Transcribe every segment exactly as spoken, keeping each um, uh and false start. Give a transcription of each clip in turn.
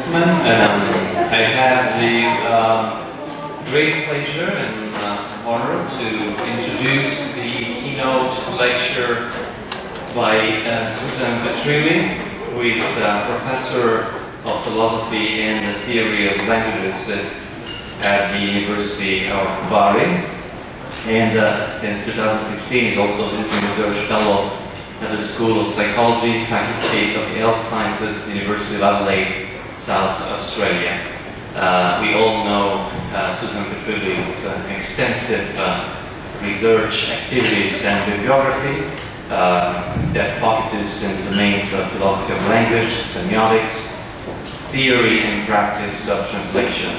gentlemen, um, I have the uh, great pleasure and uh, honor to introduce the keynote lecture by uh, Susan Petrilli, who is uh, Professor of Philosophy and the Theory of Languages at the University of Bari, and uh, since two thousand sixteen is also a visiting research fellow at the School of Psychology, Faculty of the Health Sciences, University of Adelaide, South Australia. Uh, we all know uh, Susan Petrilli's uh, extensive uh, research activities and bibliography uh, that focuses in the domains of philosophy of language, semiotics, theory and practice of translation.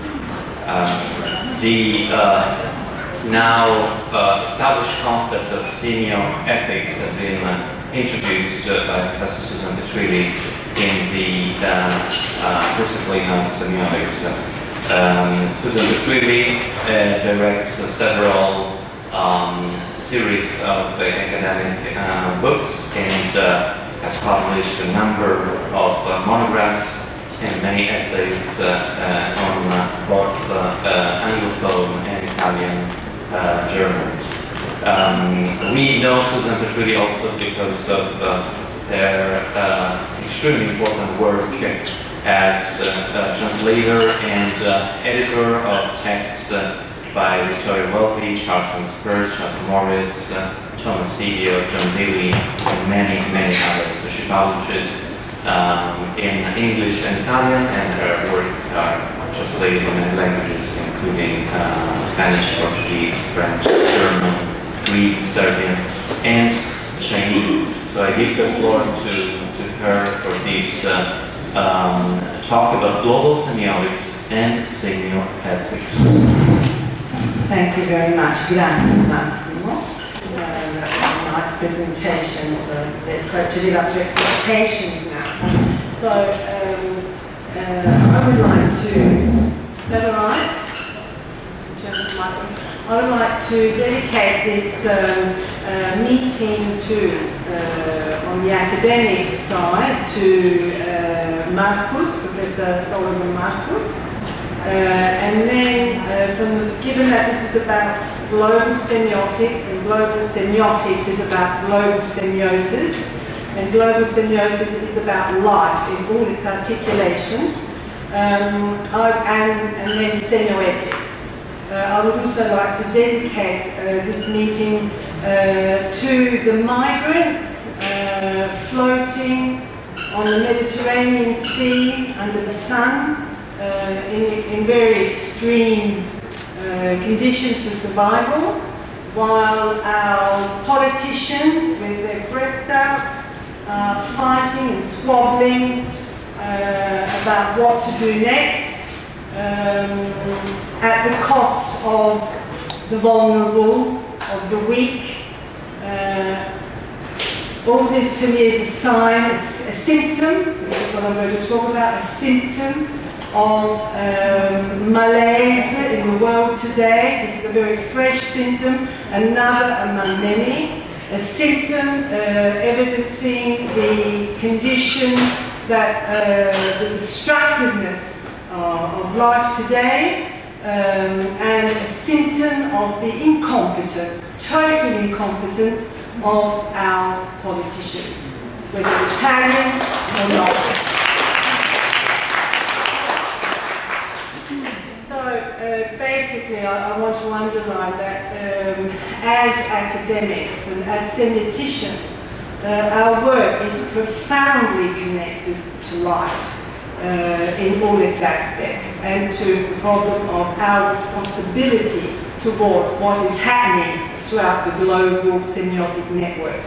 Uh, the uh, now uh, established concept of semioethics has been uh, introduced uh, by Professor Susan Petrilli in the uh, uh, discipline of semiotics. Um, Susan Petrilli uh, directs uh, several um, series of uh, academic uh, books and uh, has published a number of uh, monographs and many essays uh, uh, on uh, both uh, uh, Anglophone and Italian uh, journals. Um, we know Susan Petrilli also because of uh, their uh, extremely important work as uh, a translator and uh, editor of texts uh, by Victoria Welby, Charles Spurs, Charles Morris, uh, Thomas Silvio, John Dewey, and many, many others. So she publishes Um, in English and Italian, and her works are translated in many languages, including uh, Spanish, Portuguese, French, German, Greek, Serbian, and Chinese. So I give the floor to, to her for this uh, um, talk about global semiotics and semioethics. Thank you very much. Grazie, Massimo. Nice presentation, so let's hope to live up to expectations now. So um, uh, I would like to, is that all right? In terms of my, I would like to dedicate this um, uh, meeting to, uh, on the academic side, to uh, Marcus, Professor Solomon Marcus. Uh, and then, uh, from the, given that this is about global semiotics, and global semiotics is about global semiosis, and global semiosis is about life in all its articulations, um, I, and, and then semioethics. Uh, I would also like to dedicate uh, this meeting uh, to the migrants uh, floating on the Mediterranean Sea under the sun, Uh, in, in very extreme uh, conditions for survival, while our politicians, with their breasts out, are fighting and squabbling uh, about what to do next, um, at the cost of the vulnerable, of the weak. Uh, all this to me is a sign, a, a symptom, which is what I'm going to talk about, a symptom of um, malaise in the world today. This is a very fresh symptom, another among many, a symptom uh, evidencing the condition that uh, the destructiveness uh, of life today, um, and a symptom of the incompetence, total incompetence of our politicians, whether Italian or not. So uh, basically I, I want to underline that um, as academics and as semioticians, uh, our work is profoundly connected to life uh, in all its aspects, and to the problem of our responsibility towards what is happening throughout the global semiotic network.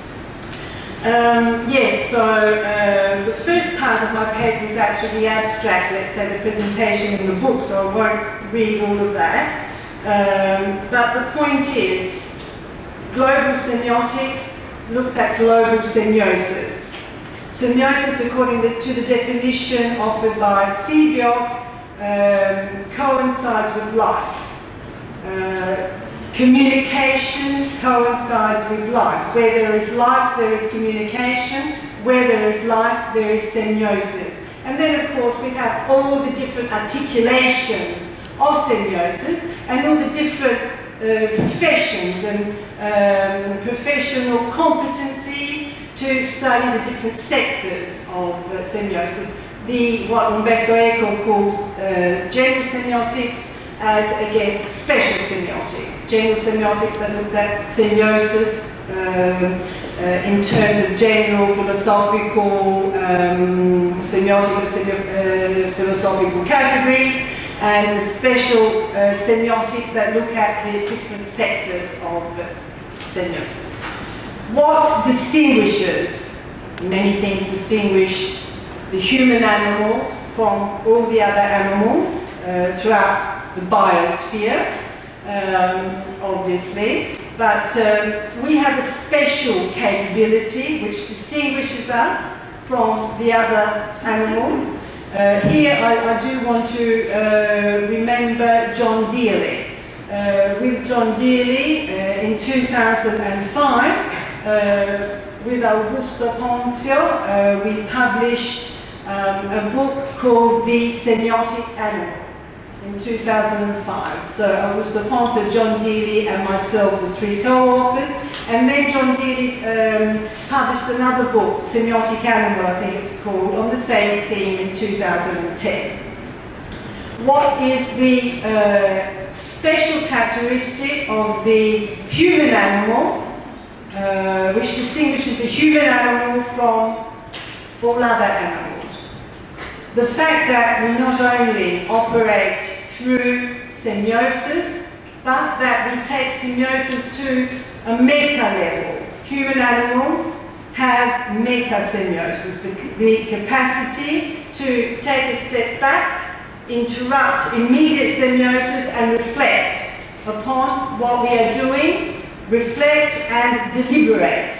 Um, yes, so uh, the first part of my paper is actually the abstract, let's say the presentation in the book, so I won't read all of that. Um, but the point is, global semiotics looks at global semiosis. Semiosis, according to the definition offered by Seebiok, um, coincides with life. Uh, Communication coincides with life. Where there is life, there is communication. Where there is life, there is semiosis. And then, of course, we have all the different articulations of semiosis and all the different uh, professions and um, professional competencies to study the different sectors of uh, semiosis. The, what Umberto Eco calls uh, general semiotics as against special semiotics. General semiotics that looks at semiosis um, uh, in terms of general philosophical, um, semiotic semio uh, philosophical categories, and the special uh, semiotics that look at the different sectors of uh, semiosis. What distinguishes, many things distinguish the human animal from all the other animals uh, throughout the biosphere, um, obviously, but um, we have a special capability which distinguishes us from the other animals. Uh, here I, I do want to uh, remember John Deely. Uh, with John Deely uh, in two thousand five, uh, with Augusto Ponzio, uh, we published um, a book called The Semiotic Animal in two thousand five. So Augusto Ponzio, John Deely and myself, the three co-authors, and then John Deely um, published another book, Semiotic Animal I think it's called, on the same theme in two thousand ten. What is the uh, special characteristic of the human animal, uh, which distinguishes the human animal from all other animals? The fact that we not only operate through semiosis, but that we take semiosis to a meta level. Human animals have meta-semiosis, the, the capacity to take a step back, interrupt immediate semiosis and reflect upon what we are doing, reflect and deliberate,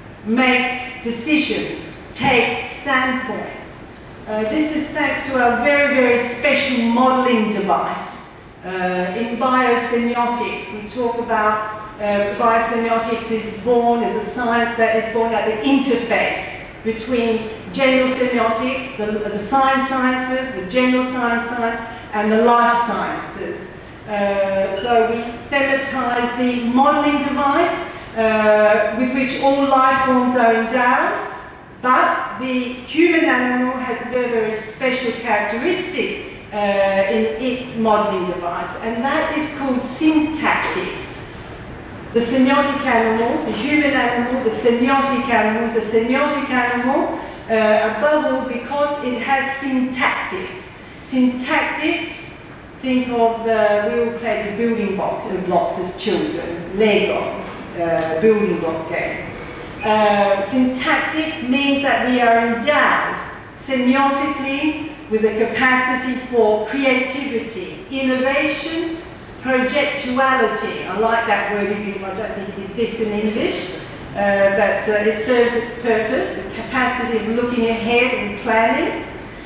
make decisions, take standpoints. Uh, this is thanks to our very, very special modeling device. Uh, in biosemiotics, we talk about uh, biosemiotics is born as a science that is born at the interface between general semiotics, the, the science sciences, the general science science, and the life sciences. Uh, so we thematize the modeling device uh, with which all life forms are endowed, but the human animal has a very, very special characteristic uh, in its modeling device, and that is called syntactics. The semiotic animal, the human animal, the semiotic animal, the semiotic animal, uh, above all because it has syntactics. Syntactics, think of, uh, we all played the building blocks, uh, blocks as children, Lego, uh, building block game. Uh, syntactics means that we are endowed semiotically with a capacity for creativity, innovation, projectuality. I like that word, even I don't think it exists in English, uh, but uh, it serves its purpose, the capacity of looking ahead and planning,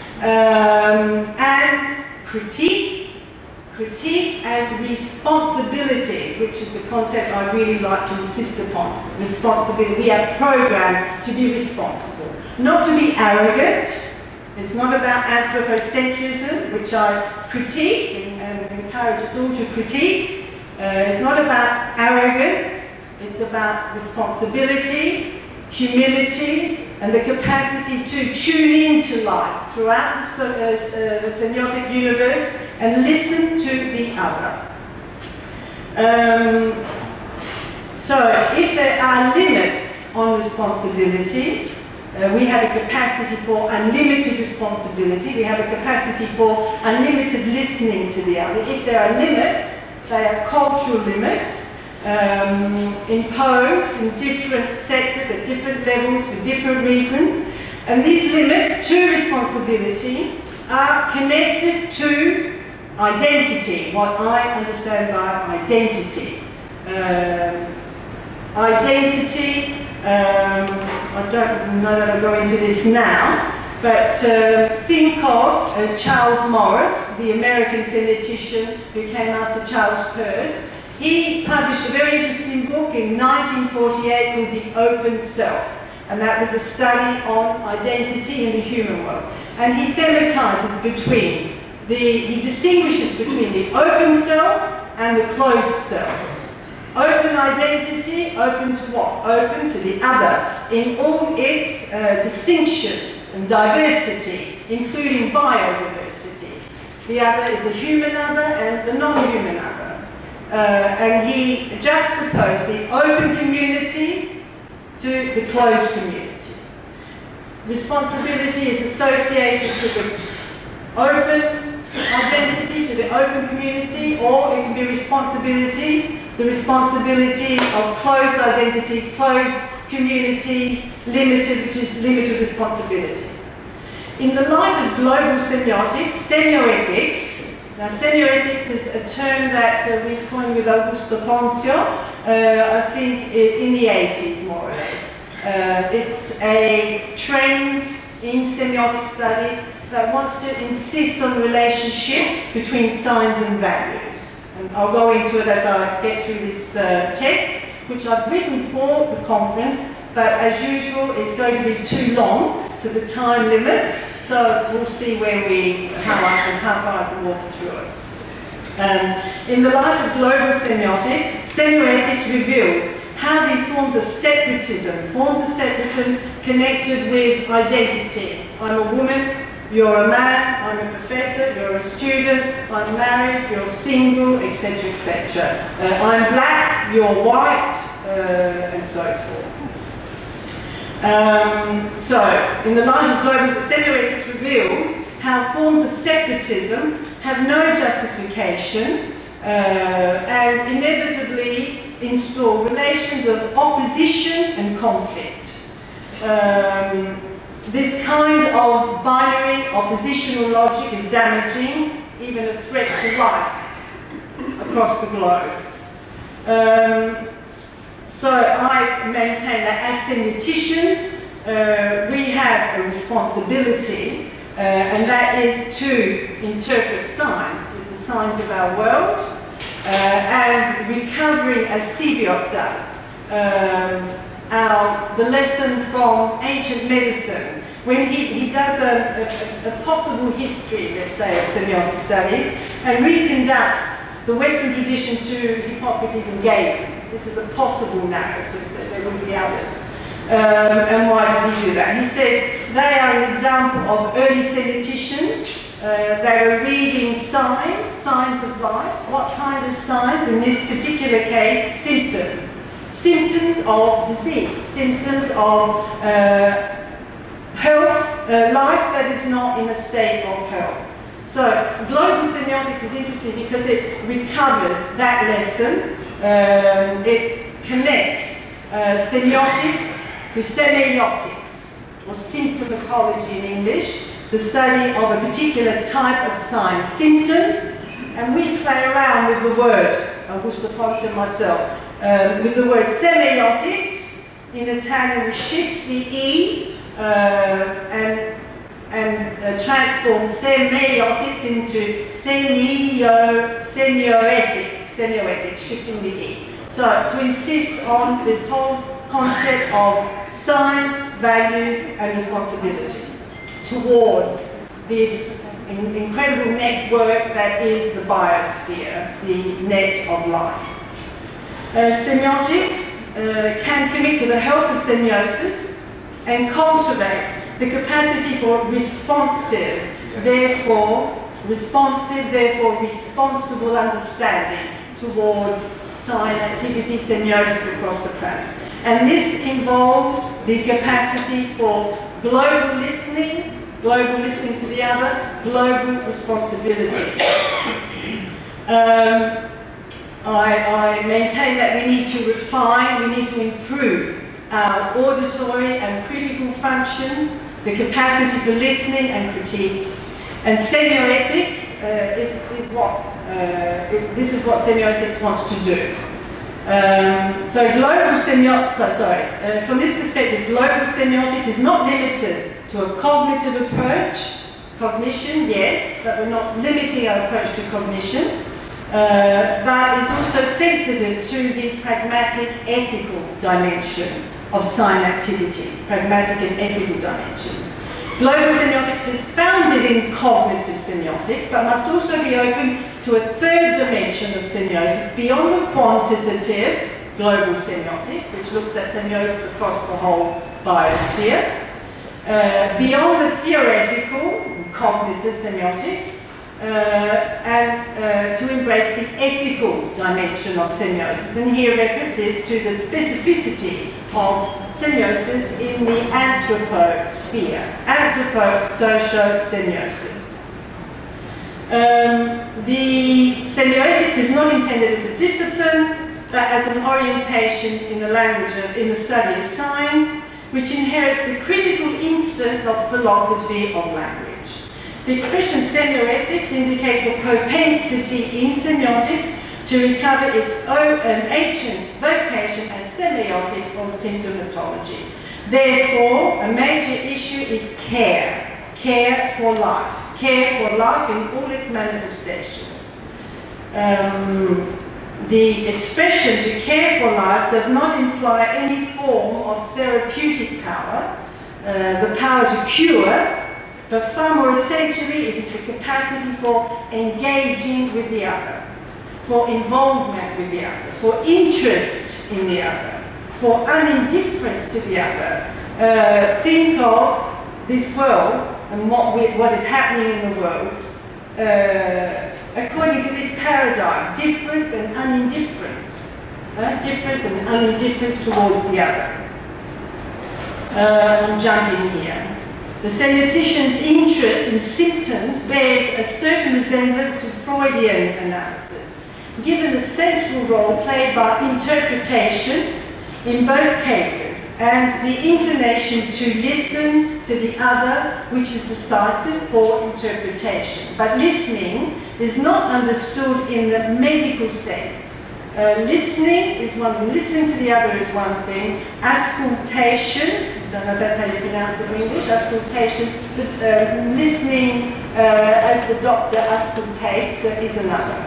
um, and critique, critique and responsibility, which is the concept I really like to insist upon. Responsibility. We are programmed to be responsible, not to be arrogant. It's not about anthropocentrism, which I critique and, and encourage us all to critique. Uh, it's not about arrogance, it's about responsibility, humility, and the capacity to tune into life throughout the, uh, uh, the semiotic universe and listen to the other. Um, so, if there are limits on responsibility, Uh, we have a capacity for unlimited responsibility, we have a capacity for unlimited listening to the other. If there are limits, they are cultural limits, um, imposed in different sectors at different levels for different reasons. And these limits to responsibility are connected to identity, what I understand by identity. Um, identity Um, I don't know that I'll go into this now, but uh, think of uh, Charles Morris, the American semiotician who came after Charles Peirce. He published a very interesting book in nineteen forty-eight called The Open Self, and that was a study on identity in the human world. And he thematizes between the, he distinguishes between the open self and the closed self. Open identity, open to what? Open to the other in all its uh, distinctions and diversity, including biodiversity. The other is the human other and the non-human other. Uh, and he juxtaposed the open community to the closed community. Responsibility is associated to the open identity, to the open community, or it can be responsibility, the responsibility of closed identities, closed communities, limited, which is limited responsibility. In the light of global semiotics, semioethics, now semioethics is a term that uh, we coined with Augusto Ponzio, uh, I think in the eighties more or less. Uh, it's a trend in semiotic studies that wants to insist on the relationship between signs and values. And I'll go into it as I get through this uh, text, which I've written for the conference, but as usual, it's going to be too long for the time limits, so we'll see where we, how I can, how far I can walk through it. Um, in the light of global semiotics, semioethics reveals how these forms of separatism, forms of separatism connected with identity. I'm a woman, you're a man, I'm a professor, you're a student, I'm married, you're single, et cetera, et cetera. Uh, I'm black, you're white, uh, and so forth. Um, so, in the light of global semioethics reveals how forms of separatism have no justification uh, and inevitably install relations of opposition and conflict. Um, This kind of binary oppositional logic is damaging, even a threat to life across the globe. Um, so I maintain that as semioticians, uh, we have a responsibility, uh, and that is to interpret signs, the signs of our world, uh, and recovering, as Sebiot does, um, Our, the lesson from ancient medicine, when he, he does a, a, a possible history, let's say, of semiotic studies, and reconducts the Western tradition to Hippocrates and Galen. This is a possible narrative, that there will be others. Um, and why does he do that? He says they are an example of early semioticians. Uh, they were reading signs, signs of life. What kind of signs? In this particular case, symptoms. Symptoms of disease, symptoms of uh, health, uh, life that is not in a state of health. So global semiotics is interesting because it recovers that lesson. Um, it connects uh, semiotics with semiotics, or symptomatology in English, the study of a particular type of sign, symptoms, and we play around with the word, Augusto Ponzio and myself, Um, with the word semiotics. In Italian we shift the E uh, and, and uh, transform semiotics into semio, semioethics, semioethics, shifting the E. So to insist on this whole concept of signs, values and responsibility towards this in incredible network that is the biosphere, the net of life. Uh, semiotics uh, can commit to the health of semiosis and cultivate the capacity for responsive, therefore responsive, therefore responsible understanding towards sign activity, semiosis across the planet. And this involves the capacity for global listening, global listening to the other, global responsibility. Um, I, I maintain that we need to refine, we need to improve our auditory and critical functions, the capacity for listening and critique. And semioethics uh, is, is what, uh, it, this is what semioethics wants to do. Um, so global semiotics, so, sorry, uh, from this perspective, global semiotics is not limited to a cognitive approach. Cognition, yes, but we're not limiting our approach to cognition. Uh, but is also sensitive to the pragmatic ethical dimension of sign activity, pragmatic and ethical dimensions. Global semiotics is founded in cognitive semiotics, but must also be open to a third dimension of semiosis beyond the quantitative, global semiotics, which looks at semiosis across the whole biosphere, uh, beyond the theoretical, cognitive semiotics, uh, and uh, to embrace the ethical dimension of semiosis. And here reference is to the specificity of semiosis in the anthroposphere, anthropo-socio-semiosis. Um, the semiotics is not intended as a discipline, but as an orientation in the language of, in the study of signs, which inherits the critical instance of philosophy of language. The expression semioethics indicates a propensity in semiotics to recover its own um, ancient vocation as semiotics or symptomatology. Therefore, a major issue is care, care for life, care for life in all its manifestations. Um, the expression to care for life does not imply any form of therapeutic power, uh, the power to cure, but far more essentially it is the capacity for engaging with the other, for involvement with the other, for interest in the other, for unindifference to the other. Uh, think of this world and what, we, what is happening in the world uh, according to this paradigm, difference and unindifference. Uh, difference and unindifference towards the other. Uh, I'm jumping here. The semiotician's interest in symptoms bears a certain resemblance to Freudian analysis, given the central role played by interpretation in both cases, and the inclination to listen to the other, which is decisive for interpretation. But listening is not understood in the medical sense. Uh, listening is one thing, listening to the other is one thing. Auscultation, I don't know if that's how you pronounce it in English, auscultation, the, uh, listening uh, as the doctor auscultates uh, is another.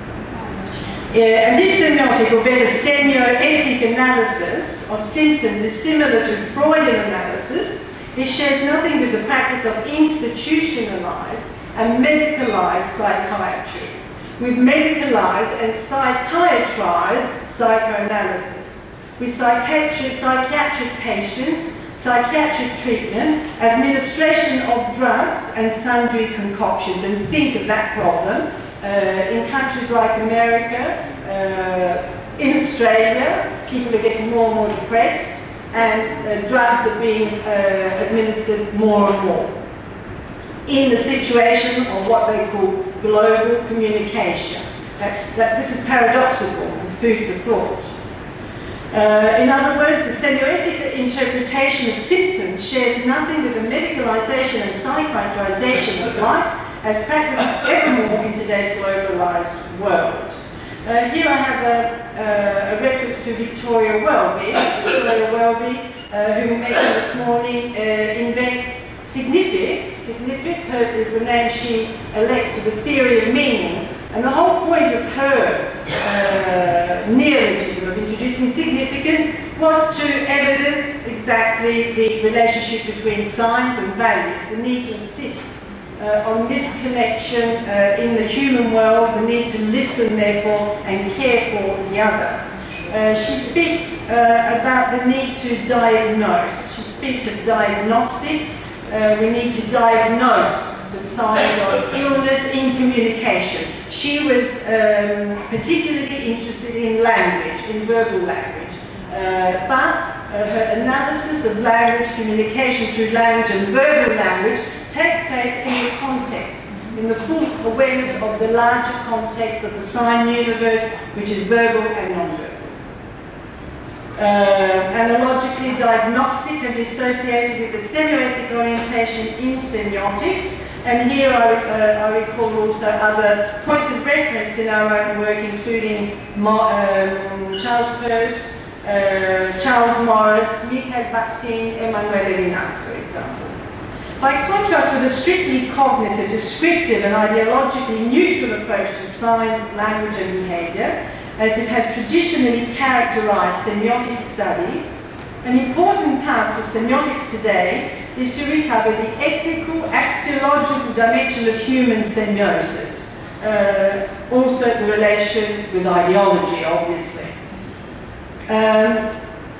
Uh, and this semiotic, or better semioethic analysis of symptoms is similar to Freudian analysis. It shares nothing with the practice of institutionalized and medicalized psychiatry, with medicalized and psychiatrized psychoanalysis, with psychiatric, psychiatric patients, psychiatric treatment, administration of drugs and sundry concoctions. And think of that problem. Uh, in countries like America, uh, in Australia, people are getting more and more depressed, and uh, drugs are being uh, administered more and more in the situation of what they call global communication. That's, that, this is paradoxical and food for thought. Uh, in other words, the semioethic interpretation of symptoms shares nothing with the medicalization and psychiatrization of life as practiced evermore in today's globalized world. Uh, here I have a, uh, a reference to Victoria Welby. Victoria Welby, uh, who we mentioned this morning, uh, invents significs. Significs her, is the name she elects for the theory of meaning. And the whole point of her uh, neologism of introducing significance was to evidence exactly the relationship between signs and values, the need to insist Uh, on this connection uh, in the human world, the need to listen, therefore, and care for the other. Uh, she speaks uh, about the need to diagnose. She speaks of diagnostics. Uh, we need to diagnose the signs of illness in communication. She was um, particularly interested in language, in verbal language. Uh, but uh, her analysis of language, communication through language and verbal language takes place in the context, in the full awareness of the larger context of the sign universe, which is verbal and non-verbal. Uh, analogically, diagnostic can be associated with the semiotic orientation in semiotics, and here I, uh, I recall also other points of reference in our own work, including Mar um, Charles Peirce, uh, Charles Morris, Michael Bakhtin, Emmanuel Levinas, for example. By contrast with a strictly cognitive, descriptive and ideologically neutral approach to science, language and behaviour, as it has traditionally characterised semiotic studies, An important task for semiotics today is to recover the ethical, axiological dimension of human semiosis. Uh, also the relation with ideology, obviously. Um,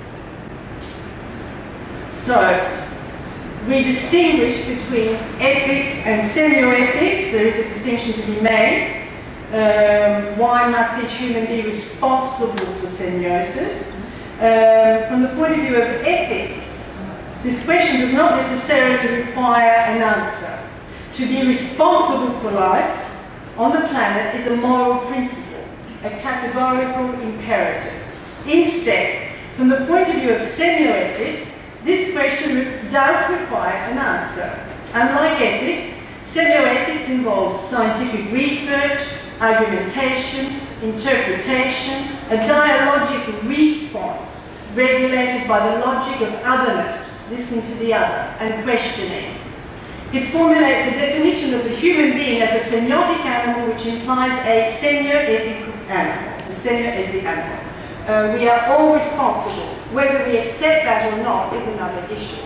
so, we distinguish between ethics and semioethics. There is a distinction to be made. Um, why must each human be responsible for semiosis? Um, from the point of view of ethics, this question does not necessarily require an answer. To be responsible for life on the planet is a moral principle, a categorical imperative. Instead, from the point of view of semioethics, this question does require an answer. Unlike ethics, semioethics involves scientific research, argumentation, interpretation, a dialogical response regulated by the logic of otherness, listening to the other, and questioning. It formulates a definition of the human being as a semiotic animal, which implies a semioethical animal. A semioethic animal. Uh, we are all responsible. Whether we accept that or not is another issue.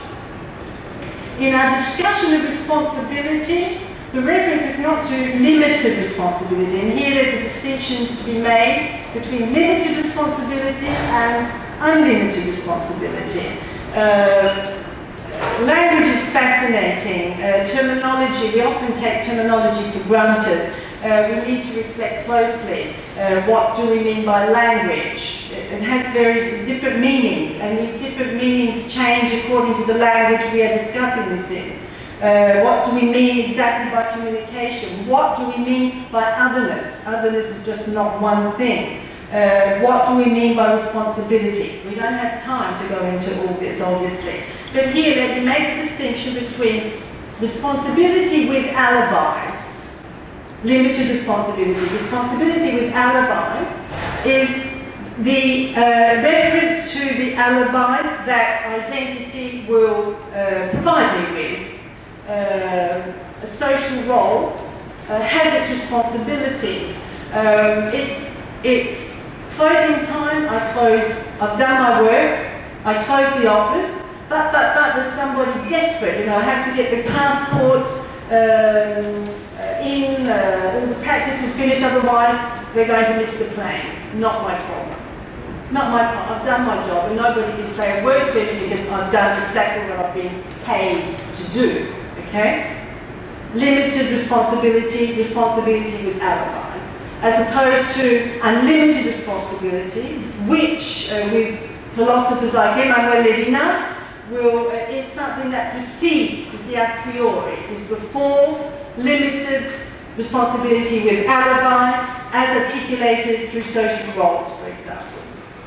In our discussion of responsibility, the reference is not to limited responsibility, and here there's a distinction to be made between limited responsibility and unlimited responsibility. Uh, language is fascinating. Uh, terminology, we often take terminology for granted. Uh, we need to reflect closely. Uh, what do we mean by language? It has very different meanings, and these different meanings change according to the language we are discussing this in. Uh, what do we mean exactly by communication? What do we mean by otherness? Otherness is just not one thing. Uh, what do we mean by responsibility? We don't have time to go into all this, obviously. But here, let me make a distinction between responsibility with alibis, limited responsibility. Responsibility with alibis is the uh, reference to the alibis that identity will uh, provide me with. Uh, a social role uh, has its responsibilities. Um, it's, it's closing time, I close, I've done my work, I close the office, but, but, but there's somebody desperate, you know, has to get the passport um, uh, in, uh, all the practice is finished, otherwise we're going to miss the plane. Not my problem. Not my problem. I've done my job, and nobody can say a word to me because I've done exactly what I've been paid to do. Okay? Limited responsibility, responsibility with alibis, as opposed to unlimited responsibility, which uh, with philosophers like Emmanuel Levinas will, uh, is something that precedes, is the a priori, is before limited responsibility with alibis, as articulated through social roles, for example.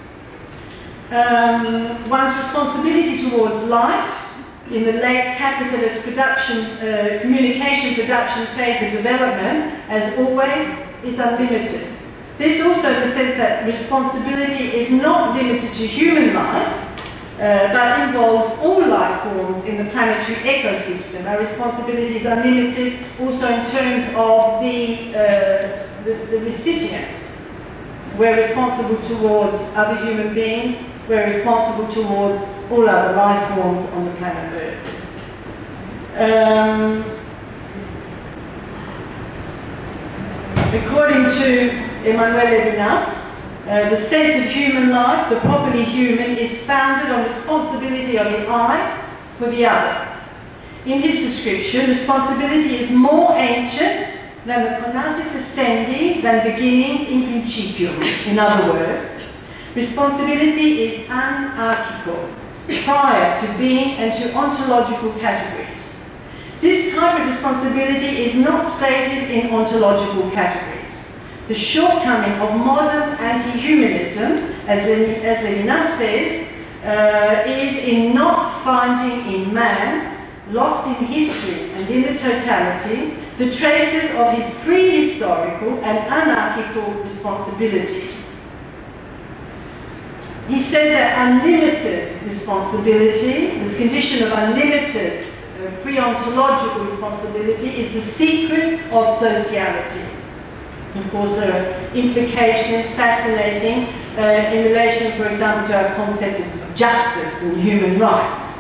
Um, one's responsibility towards life in the late capitalist production, uh, communication production phase of development, as always, is unlimited. This also in the sense that responsibility is not limited to human life, uh, but involves all life forms in the planetary ecosystem. Our responsibility is unlimited also in terms of the, uh, the, the recipient. We're responsible towards other human beings, we're responsible towards all other life forms on the planet Earth. Um, according to Emmanuel Levinas, uh, the sense of human life, the properly human, is founded on responsibility of the I for the other. In his description, responsibility is more ancient than the conatus essendi, than beginnings in principium. In other words, responsibility is anarchical, prior to being and to ontological categories. This type of responsibility is not stated in ontological categories. The shortcoming of modern anti-humanism, as, as Levinas says, uh, is in not finding in man, lost in history and in the totality, the traces of his prehistorical and anarchical responsibility. He says that unlimited responsibility, this condition of unlimited uh, pre-ontological responsibility, is the secret of sociality. Of course, there are implications, fascinating, uh, in relation, for example, to our concept of justice and human rights.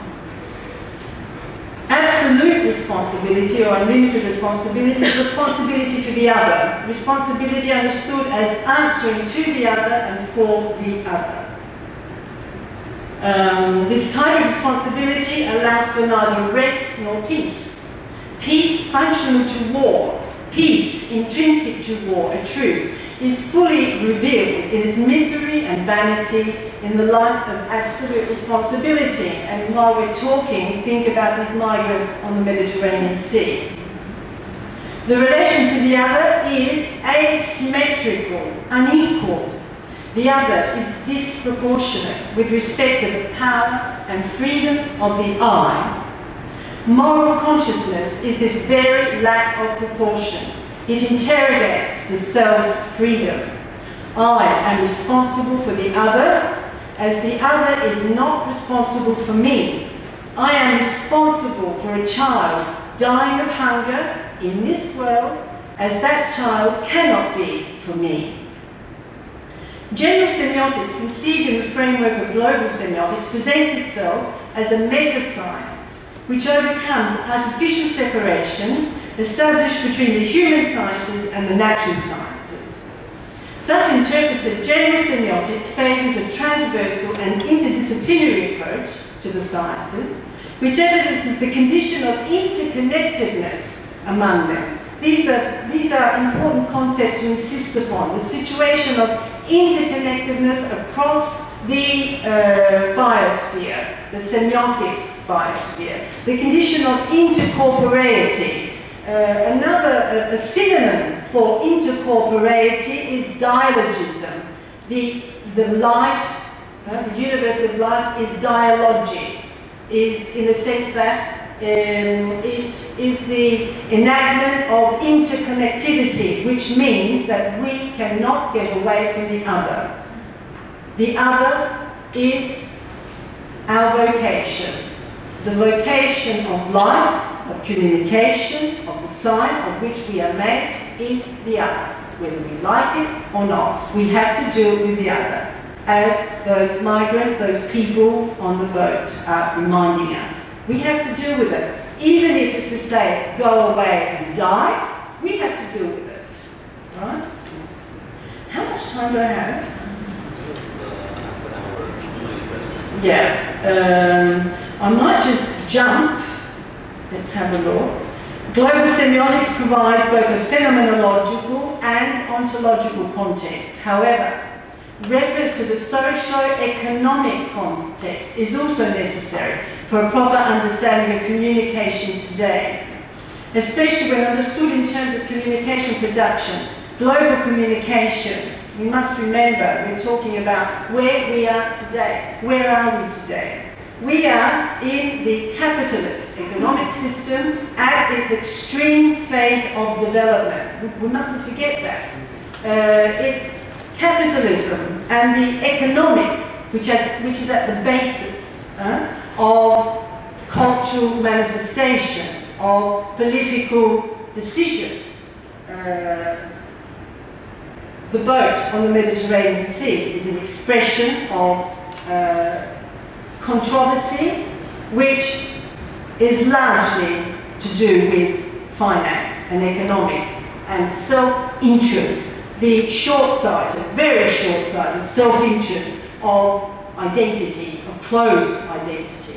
Absolute responsibility or unlimited responsibility is responsibility for the other. Responsibility understood as answering to the other and for the other. Um, this type of responsibility allows for neither rest nor peace. Peace functional to war, peace intrinsic to war, a truth, is fully revealed in its misery and vanity in the light of absolute responsibility. And while we're talking, think about these migrants on the Mediterranean Sea. The relation to the other is asymmetrical, unequal. The other is disproportionate with respect to the power and freedom of the I. Moral consciousness is this very lack of proportion. It interrogates the self's freedom. I am responsible for the other, as the other is not responsible for me. I am responsible for a child dying of hunger in this world, as that child cannot be for me. General semiotics, conceived in the framework of global semiotics, presents itself as a meta-science, which overcomes artificial separations established between the human sciences and the natural sciences. Thus interpreted, general semiotics favours a transversal and interdisciplinary approach to the sciences, which evidences the condition of interconnectedness among them. These are, these are important concepts to insist upon, the situation of interconnectedness across the uh, biosphere, the semiotic biosphere, the condition of intercorporeity. Uh, another, uh, a synonym for intercorporeity is dialogism. The, the life, uh, the universe of life is dialogic, is in the sense that um, it is the enactment of interconnectivity, which means that we cannot get away from the other. The other is our vocation. The vocation of life, of communication, of the sign of which we are made, is the other. Whether we like it or not, we have to deal with the other, as those migrants, those people on the boat are reminding us. We have to deal with it. Even if it's to say, go away and die, we have to deal with it. Right? How much time do I have? Yeah. Um, I might just jump. Let's have a look. Global semiotics provides both a phenomenological and ontological context. However, reference to the socio-economic context is also necessary for a proper understanding of communication today, especially when understood in terms of communication production. Global communication, we must remember, we're talking about where we are today. Where are we today? We are in the capitalist economic system at its extreme phase of development. We, we mustn't forget that. Uh, it's capitalism and the economics, which, has, which is at the basis uh, of cultural manifestations, of political decisions. Uh, the boat on the Mediterranean Sea is an expression of uh, controversy, which is largely to do with finance and economics and self-interest. The short-sighted, very short-sighted self-interest of identity, of closed identity.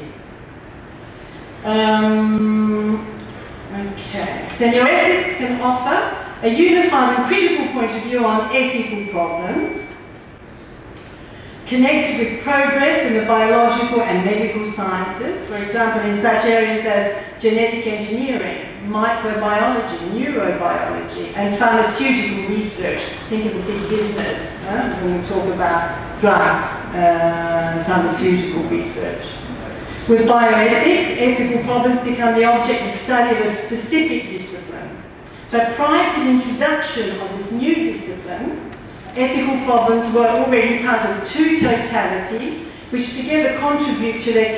Um, okay. Semioethics can offer a unified and critical point of view on ethical problems, connected with progress in the biological and medical sciences, for example, in such areas as genetic engineering, microbiology, neurobiology, and pharmaceutical research. Think of the big business huh, when we talk about drugs and uh, pharmaceutical research. With bioethics, ethical problems become the object of study of a specific discipline. But prior to the introduction of this new discipline, ethical problems were already part of two totalities which together contribute to their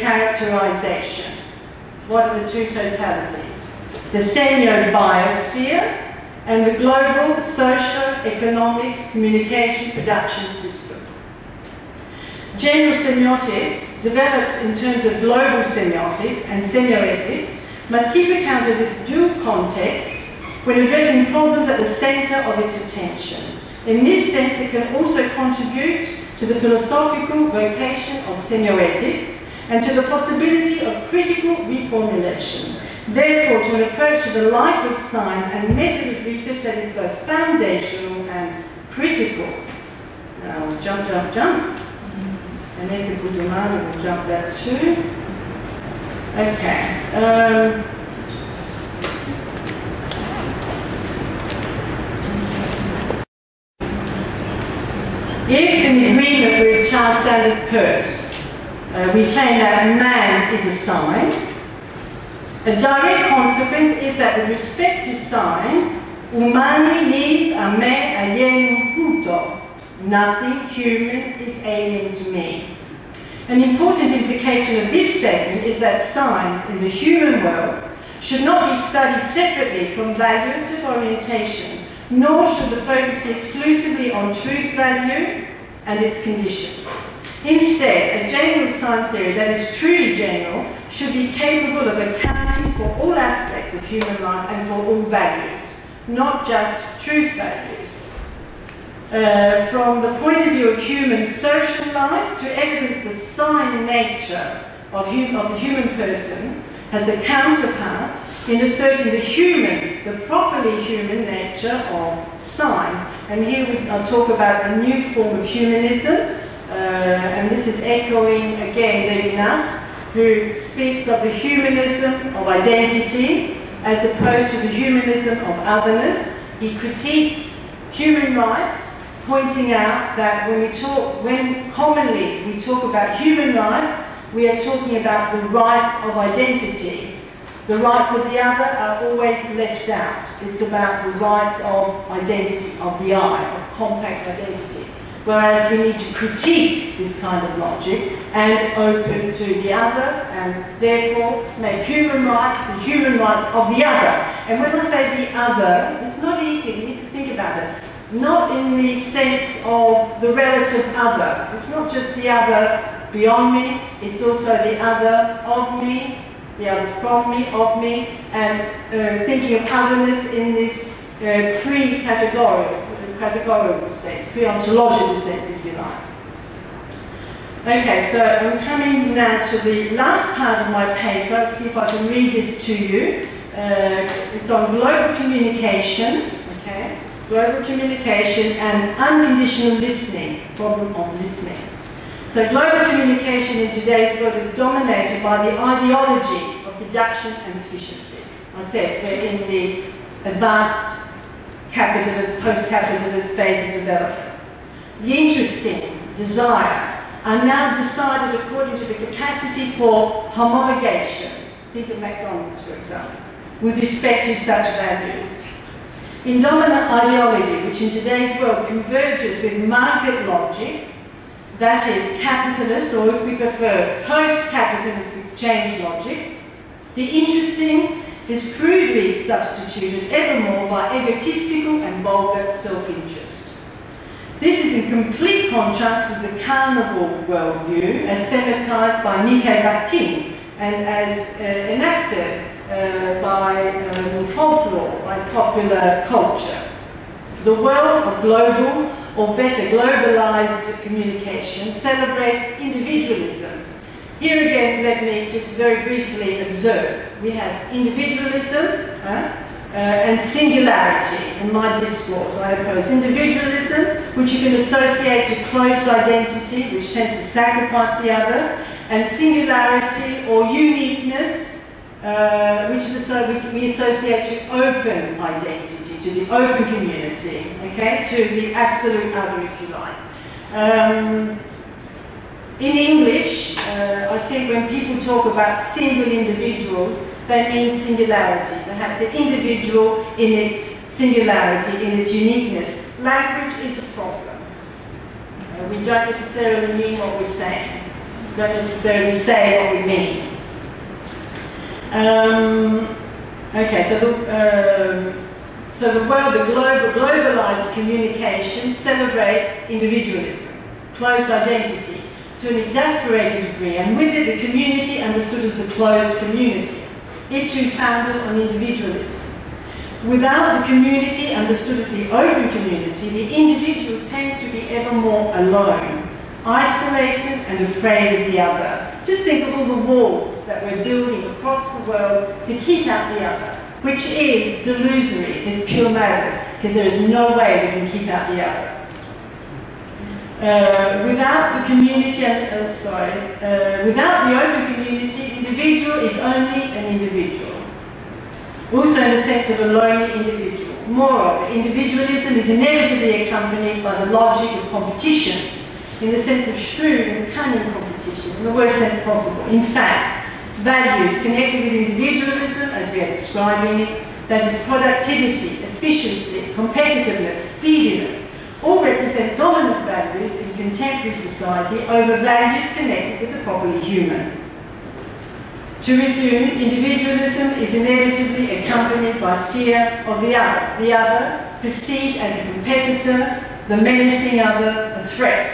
characterization. What are the two totalities? The semio-biosphere and the global socio-economic communication production system. General semiotics, developed in terms of global semiotics and semioethics, must keep account of this dual context when addressing problems at the centre of its attention. In this sense, it can also contribute to the philosophical vocation of semioethics and to the possibility of critical reformulation. Therefore, to an approach to the life of science and method of research that is both foundational and critical. Now, jump, jump, jump. And ethical demand, we'll jump that too. Okay. Um, if, in agreement with Charles Sanders Peirce, uh, we claim that man is a sign, a direct consequence is that with respect to signs, umani nil a me alienum puto. Nothing human is alien to me. An important implication of this statement is that signs in the human world should not be studied separately from valuative orientation, nor should the focus be exclusively on truth value and its conditions. Instead, a general sign theory that is truly general should be capable of accounting for all aspects of human life and for all values, not just truth values. Uh, from the point of view of human social life, to evidence the sign nature of, hum of the human person as a counterpart in asserting the human, the properly human nature of signs. And here we, I'll talk about a new form of humanism, uh, and this is echoing again Levinas, who speaks of the humanism of identity as opposed to the humanism of otherness. He critiques human rights, pointing out that when we talk, when commonly we talk about human rights, we are talking about the rights of identity. The rights of the other are always left out. It's about the rights of identity, of the I, of compact identity. Whereas we need to critique this kind of logic and open to the other, and therefore make human rights the human rights of the other. And when I say the other, it's not easy, we need to think about it. Not in the sense of the relative other. It's not just the other beyond me, it's also the other of me, the other from me, of me, and uh, thinking of otherness in this uh, pre-categorical categorical sense, pre-ontological sense, if you like. Okay, so I'm coming now to the last part of my paper. Let's see if I can read this to you. Uh, it's on global communication, okay? Global communication and unconditional listening, problem of listening. So global communication in today's world is dominated by the ideology of production and efficiency. I said we're in the advanced capitalist, post-capitalist phase of development. The interesting desire are now decided according to the capacity for homologation. Think of McDonald's, for example, with respect to such values. In dominant ideology, which in today's world converges with market logic, that is capitalist, or if we prefer, post-capitalist exchange logic, the interesting is crudely substituted evermore by egotistical and vulgar self-interest. This is in complete contrast with the carnival worldview as thematized by Mikhail Bakhtin and as uh, enacted uh, by um, folklore, by popular culture. The world of global, or better globalized communication, celebrates individualism. Here again, let me just very briefly observe. We have individualism uh, uh, and singularity in my discourse. I oppose individualism, which you can associate to closed identity, which tends to sacrifice the other, and singularity or uniqueness, uh, which is a, we, we associate to open identity, to the open community, okay, to the absolute other, if you like. Um, In English, uh, I think when people talk about single individuals, they mean singularity. Perhaps the individual in its singularity, in its uniqueness. Language is a problem. Uh, we don't necessarily mean what we're saying. We don't necessarily say what we mean. Um, okay, so the, uh, So the world, the global, globalized communication celebrates individualism, closed identity, to an exasperated degree, and with it the community understood as the closed community, it too founded on individualism. Without the community understood as the open community, the individual tends to be ever more alone, isolated and afraid of the other. Just think of all the walls that we're building across the world to keep out the other, which is delusory, is pure madness, because there is no way we can keep out the other. Uh, without the community, uh, sorry, uh, without the open community, the individual is only an individual. Also in the sense of a lonely individual. Moreover, individualism is inevitably accompanied by the logic of competition, in the sense of shrewd and cunning competition, in the worst sense possible. In fact, values connected with individualism, as we are describing it, that is productivity, efficiency, competitiveness, speediness, all represent dominant values in contemporary society over values connected with the properly human. To resume, individualism is inevitably accompanied by fear of the other, the other perceived as a competitor, the menacing other, a threat.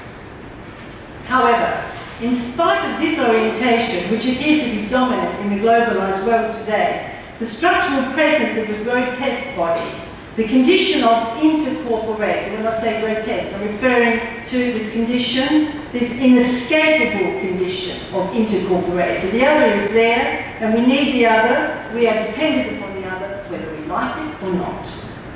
However, in spite of this orientation, which appears to be dominant in the globalized world today, the structural presence of the grotesque body, the condition of intercorporated, when I say grotesque, I'm referring to this condition, this inescapable condition of intercorporated. The other is there, and we need the other. We are dependent upon the other, whether we like it or not.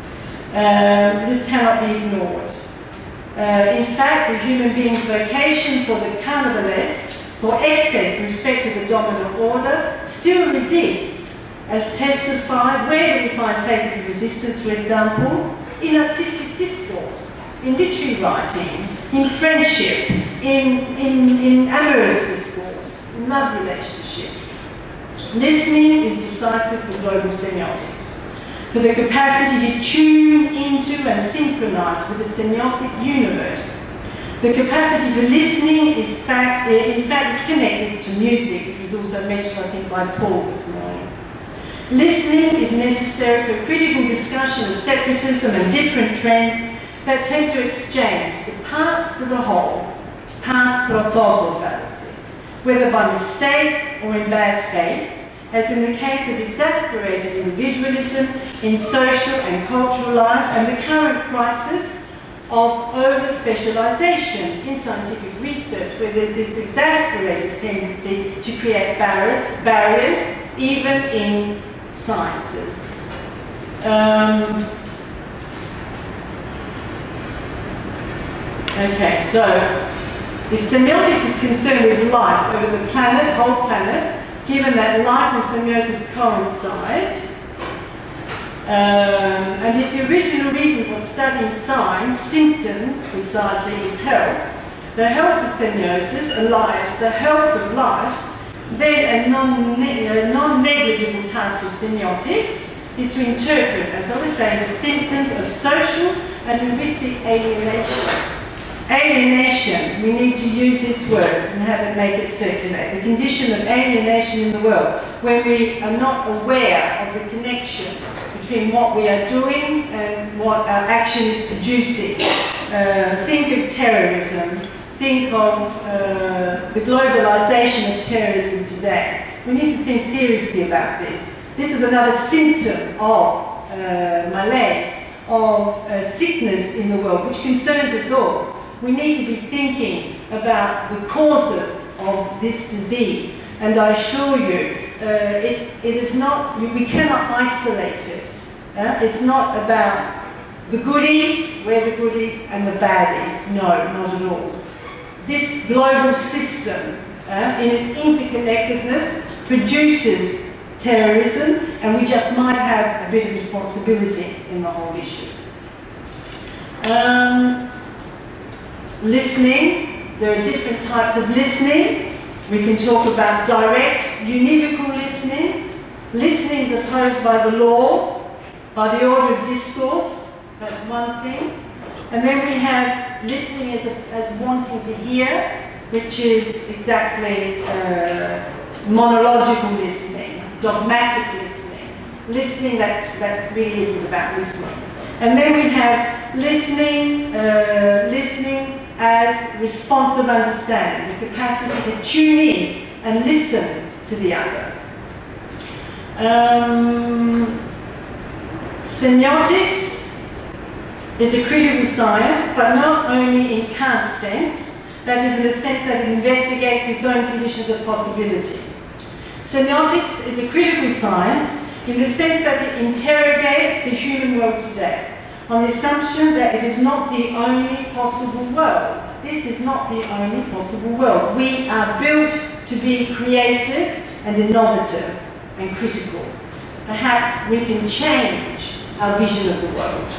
Um, this cannot be ignored. Uh, in fact, the human being's vocation for the carnivalesque, for excess in respect to the dominant order, still resists, as testified. Where do we find places of resistance, for example? In artistic discourse, in literary writing, in friendship, in, in, in amorous discourse, in love relationships. Listening is decisive for global semiotics, for the capacity to tune into and synchronize with the semiotic universe. The capacity for listening is fact, in fact is connected to music, which was also mentioned, I think, by Paul this morning. Listening is necessary for a critical discussion of separatism and different trends that tend to exchange the part for the whole, pars pro toto fallacy, whether by mistake or in bad faith, as in the case of exasperated individualism in social and cultural life, and the current crisis of over-specialization in scientific research, where there's this exasperated tendency to create barriers, barriers even in sciences. Um, okay, so if semiotics is concerned with life over the planet, whole planet, given that life and semiotics coincide, um, and if the original reason for studying signs, symptoms precisely, is health, the health of semiosis, Elias, the health of life, then a non-negligible non task for semiotics is to interpret, as I was saying, the symptoms of social and linguistic alienation. Alienation, we need to use this word and have it make it circulate. The condition of alienation in the world, where we are not aware of the connection between what we are doing and what our action is producing. Uh, think of terrorism. Think of uh, the globalization of terrorism today. We need to think seriously about this. This is another symptom of uh, malaise, of uh, sickness in the world, which concerns us all. We need to be thinking about the causes of this disease. And I assure you, uh, it, it is not, we cannot isolate it. Uh, it's not about the goodies, we're the goodies, and the baddies. No, not at all. This global system, uh, in its interconnectedness, produces terrorism, and we just might have a bit of responsibility in the whole issue. Um, listening, there are different types of listening. We can talk about direct, univocal listening. Listening is opposed by the law, by the order of discourse. That's one thing. And then we have listening as, a, as wanting to hear, which is exactly uh, monological listening, dogmatic listening, listening that, that really isn't about listening. And then we have listening, uh, listening as responsive understanding, the capacity to tune in and listen to the other. Um, semiotics is a critical science, but not only in Kant's sense, that is in the sense that it investigates its own conditions of possibility. Semiotics is a critical science in the sense that it interrogates the human world today on the assumption that it is not the only possible world. This is not the only possible world. We are built to be creative and innovative and critical. Perhaps we can change our vision of the world.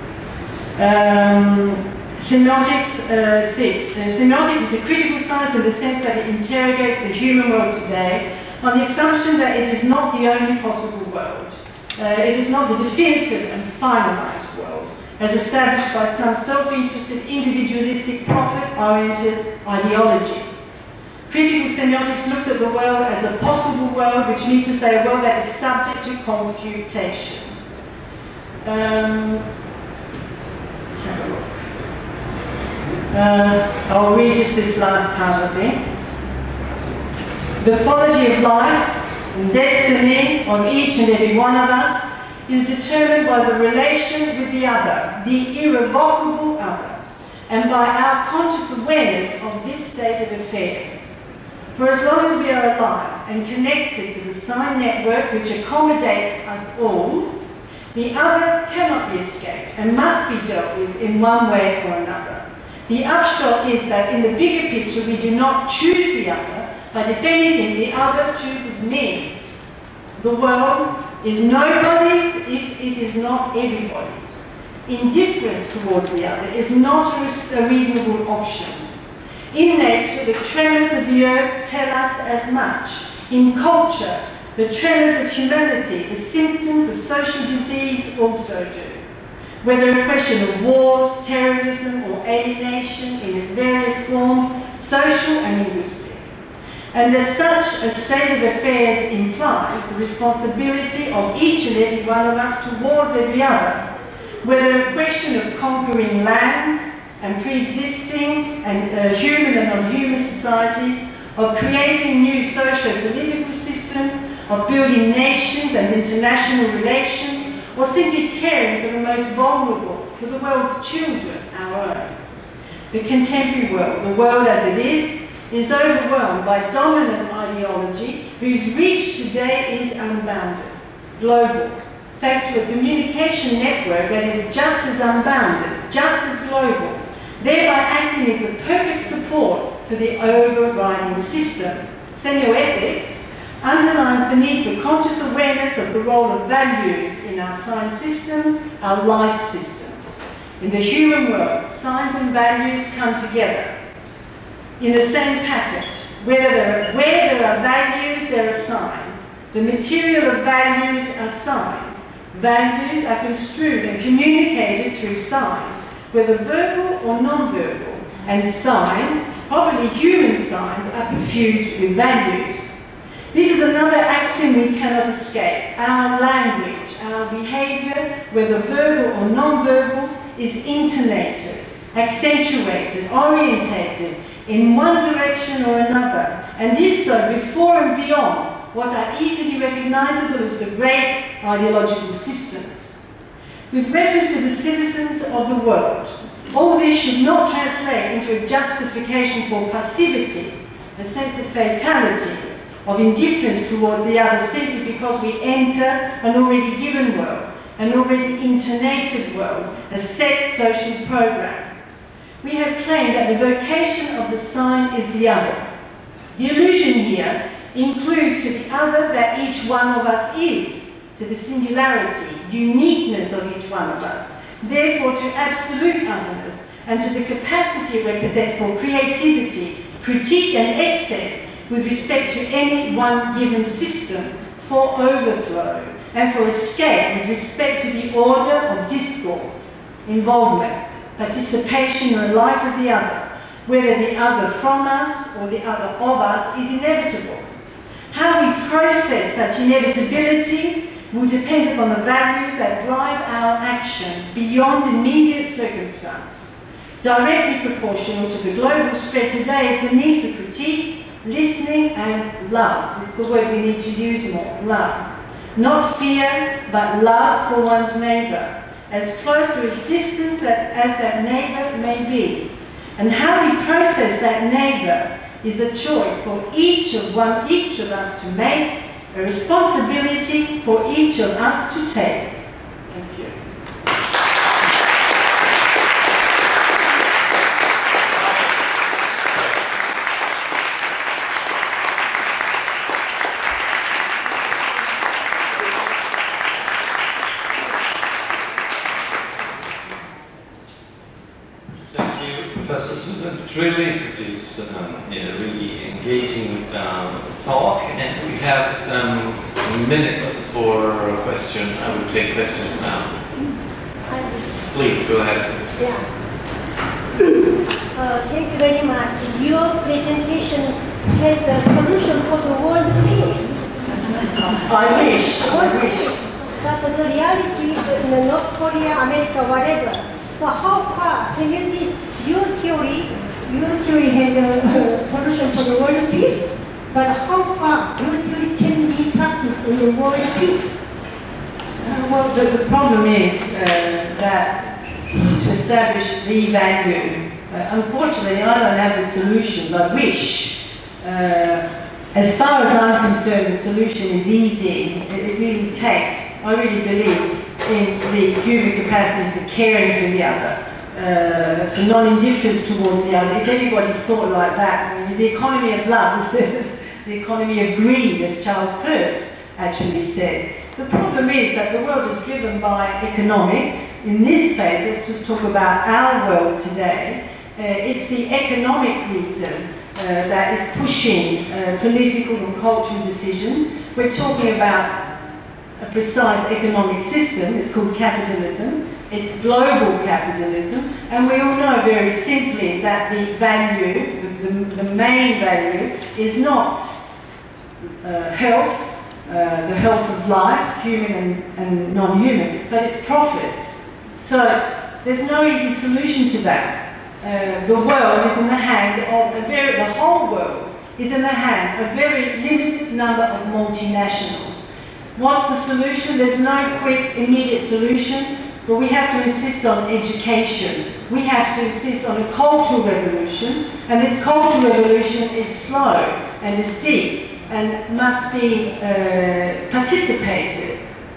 Um, semiotics, uh, see, uh, semiotics is a critical science in the sense that it interrogates the human world today on the assumption that it is not the only possible world. Uh, it is not the definitive and finalized world, as established by some self-interested, individualistic, profit-oriented ideology. Critical semiotics looks at the world as a possible world, which means to say a world that is subject to computation. Um, let's have a look. Uh, I'll read just this last part of it. The quality of life and destiny of each and every one of us is determined by the relation with the other, the irrevocable other, and by our conscious awareness of this state of affairs. For as long as we are alive and connected to the sign network which accommodates us all, the other cannot be escaped and must be dealt with in one way or another. The upshot is that in the bigger picture we do not choose the other, but if anything, the other chooses me. The world is nobody's if it is not everybody's. Indifference towards the other is not a reasonable option. In nature, the tremors of the earth tell us as much. In culture, the tremors of humanity, the symptoms of social disease also do. Whether a question of wars, terrorism, or alienation in its various forms, social and linguistic. And as such, a state of affairs implies the responsibility of each and every one of us towards every other, whether a question of conquering lands and pre-existing and uh, human and non-human societies, of creating new socio-political systems, of building nations and international relations, or simply caring for the most vulnerable, for the world's children, our own. The contemporary world, the world as it is, is overwhelmed by dominant ideology whose reach today is unbounded, global, thanks to a communication network that is just as unbounded, just as global, thereby acting as the perfect support for the overriding system. Semioethics underlines the need for conscious awareness of the role of values in our science systems, our life systems. In the human world, science and values come together in the same packet. Where there, are, where there are values, there are signs. The material of values are signs. Values are construed and communicated through signs, whether verbal or non-verbal, and signs, probably human signs, are confused with values. This is another axiom we cannot escape. Our language, our behaviour, whether verbal or non-verbal, is intonated, accentuated, orientated, in one direction or another, and is so before and beyond what are easily recognisable as the great ideological systems. With reference to the citizens of the world, all this should not translate into a justification for passivity, a sense of fatality, of indifference towards the other simply because we enter an already given world, an already intonated world, a set social programme. We have claimed that the vocation of the sign is the other. The allusion here includes to the other that each one of us is, to the singularity, uniqueness of each one of us, therefore to absolute otherness, and to the capacity it represents for creativity, critique and excess with respect to any one given system, for overflow, and for escape with respect to the order of discourse, involvement, participation in the life of the other, whether the other from us or the other of us is inevitable. How we process such inevitability will depend upon the values that drive our actions beyond immediate circumstance. Directly proportional to the global spread today is the need for critique, listening and love. This is the word we need to use more, love. Not fear, but love for one's neighbour, as close or as distant that, as that neighbour may be. And how we process that neighbour is a choice for each of, one, each of us to make, a responsibility for each of us to take. Thank you. Thank you, Professor Susan Petrilli, for this um, you know, really engaging um, talk. And we have some minutes for a question. I will take questions now. Please, go ahead. Yeah. Uh, thank you very much. Your presentation has a solution for the world peace. I wish, I wish. But the reality in North Korea, America, whatever. So how far, so you did, your theory, your theory has a uh, solution for the world peace, but how far your theory can be practiced in the world peace? Uh, well, the, the problem is uh, that to establish the value, uh, unfortunately I don't have the solutions. I wish. Uh, as far as I'm concerned, the solution is easy. It, it really takes, I really believe, in the human capacity for caring for the other, uh, for non-indifference towards the other. If everybody thought like that, I mean, the economy of love is the economy of greed, as Charles Peirce actually said. The problem is that the world is driven by economics. In this phase, let's just talk about our world today. Uh, it's the economic reason uh, that is pushing uh, political and cultural decisions. We're talking about a precise economic system. It's called capitalism. It's global capitalism, and we all know very simply that the value, the, the, the main value, is not uh, health, uh, the health of life, human and, and non-human, but it's profit. So there's no easy solution to that. Uh, the world is in the hand of a very, the whole world is in the hand of a very limited number of multinationals. What's the solution? There's no quick, immediate solution, but we have to insist on education. We have to insist on a cultural revolution, and this cultural revolution is slow and is deep and must be uh, participated.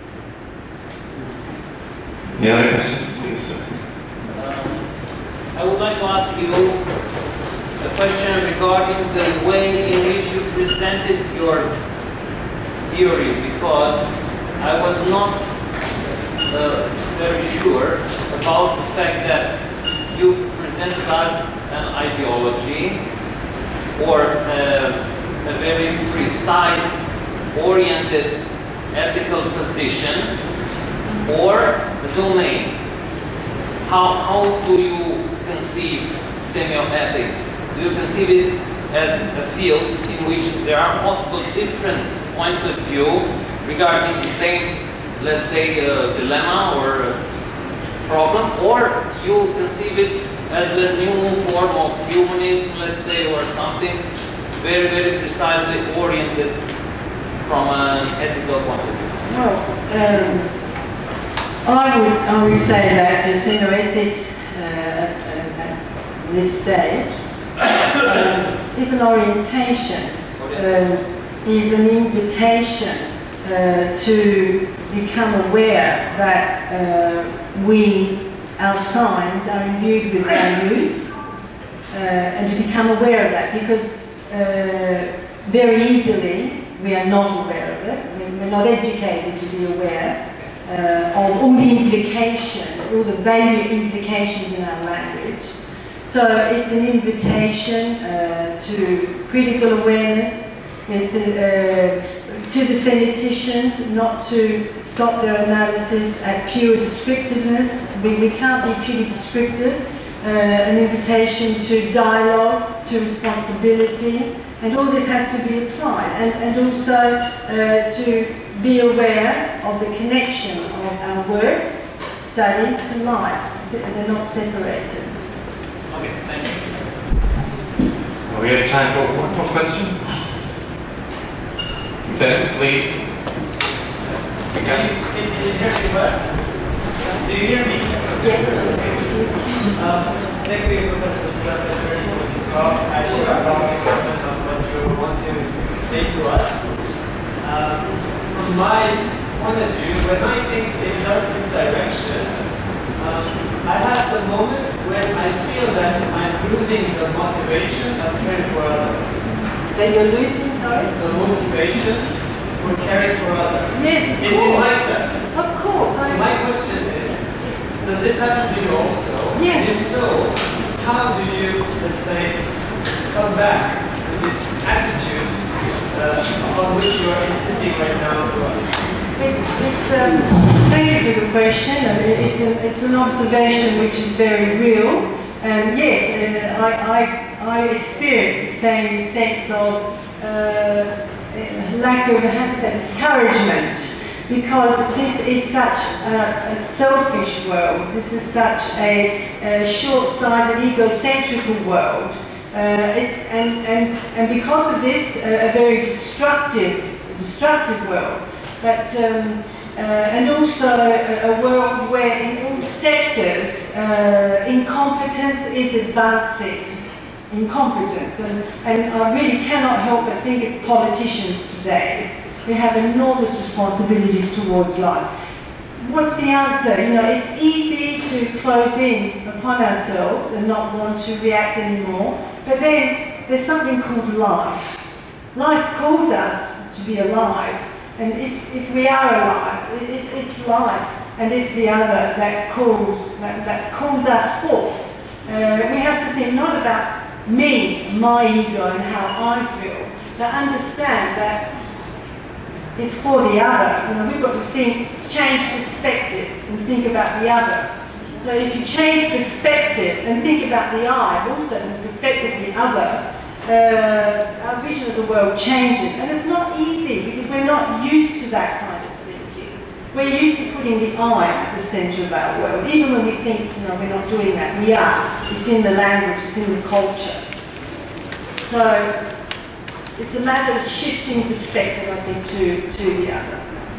Any other questions, please? Um, I would like to ask you a question regarding the way in which you presented your theory, because I was not uh, very sure about the fact that you presented us an ideology or uh, a very precise, oriented ethical position or a domain. How, how do you conceive semioethics? Do you conceive it as a field in which there are possible different points of view regarding the same, let's say, uh, dilemma or uh, problem, or you conceive it as a new form of humanism, let's say, or something very, very precisely oriented from an ethical point of view? Well, um, I would I would say that uh, semioethics uh, at, at this stage uh, is an orientation. Uh, is an invitation uh, to become aware that uh, we, our signs, are imbued with values, uh, and to become aware of that, because uh, very easily we are not aware of it. We're not educated to be aware uh, of all the implications, all the value implications in our language. So it's an invitation uh, to critical awareness. It's a, uh, to the semioticians not to stop their analysis at pure descriptiveness. We, we can't be purely descriptive. Uh, an invitation to dialogue, to responsibility, and all this has to be applied. And, and also uh, to be aware of the connection of our work, studies to life. They're not separated. Okay, thank you. We have time for one more question. Ben, please. Speak Can up. you, can you hear me well? Do you hear me? Yes. Um, thank you, Professor Sulaperry, for this talk. I share a lot of comment of what you want to say to us. Um, from my point of view, when I think in this direction, um, I have some moments when I feel that I'm losing the motivation of caring for others. That you're losing, sorry? The motivation for caring for others. Yes, of In course. myself. Of course. I My question is, does this happen to you also? Yes. If so, how do you, let's say, come back to this attitude uh, on which you are insisting right now to us? It's, it's, um, thank you for the question. I mean, it's, a, it's an observation which is very real. And yes, uh, I, I, I experience the same sense of uh, lack of, how to say, discouragement. Because this is such a, a selfish world, this is such a, a short-sighted, egocentric world. Uh, it's, and, and, and because of this, uh, a very destructive, destructive world. But, um, uh, and also a, a world where in all sectors, uh, incompetence is advancing. Incompetence. And, and I really cannot help but think of politicians today. We have enormous responsibilities towards life. What's the answer? You know, it's easy to close in upon ourselves and not want to react anymore. But then there's something called life. Life calls us to be alive. And if, if we are alive, it's, it's life. And it's the other that calls, that, that calls us forth. Uh, we have to think not about me, my ego and how I feel, but understand that it's for the other. You know, we've got to think, change perspectives and think about the other. So if you change perspective and think about the I, also the perspective of the other, uh, our vision of the world changes. And it's not easy because we're not used to that kind of thinking. We're used to putting the I at the centre of our world. Even when we think, you know, we're not doing that, we are. It's in the language, it's in the culture. So it's a matter of shifting perspective, I think, to, to the other.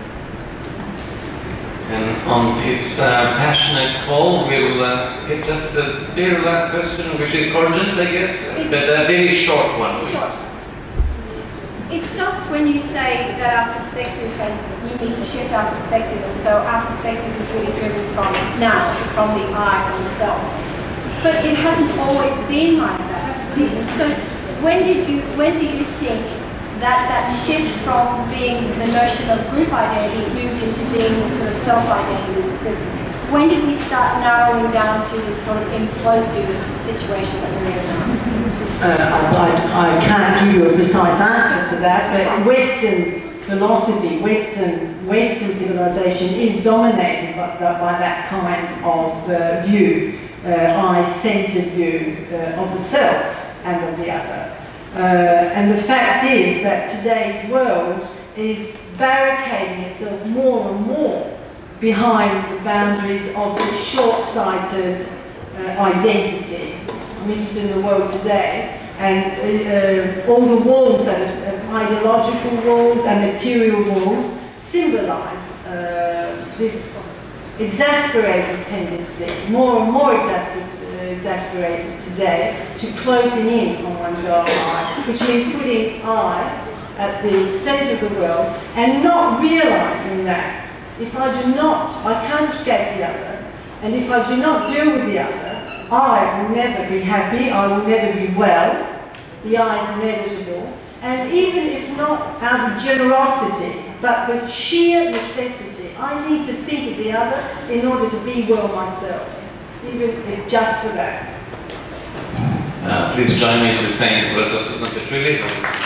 And on this uh, passionate call, we'll uh, get just the very last question, which is urgent, I guess, but a very short one, please. Sure. It's just when you say that our perspective has, you need to shift our perspective, and so our perspective is really driven from now, from the I, from the self. But it hasn't always been like that. Do you, so when did you, when do you think that that shift from being the notion of group identity moved into being this sort of self-identity? This, this, when did we start narrowing down to this sort of implosive situation that we're in now? Uh, I, I can't give you a precise answer to that, but Western philosophy, Western, Western civilization is dominated by, by that kind of uh, view, uh, I-centered view uh, of the self and of the other. Uh, and the fact is that today's world is barricading itself more and more behind the boundaries of the short-sighted uh, identity. I'm interested in the world today, and uh, all the walls, that are, uh, ideological walls and material walls, symbolize uh, this exasperated tendency, more and more exasperated. exasperated today, to closing in on one's own I, which means putting I at the centre of the world and not realising that if I do not, I can't escape the other, and if I do not deal with the other, I will never be happy, I will never be well, the I is inevitable, and even if not out of generosity, but for sheer necessity, I need to think of the other in order to be well myself. Even if just for that. Uh, please join me to thank Professor Susan Petrilli.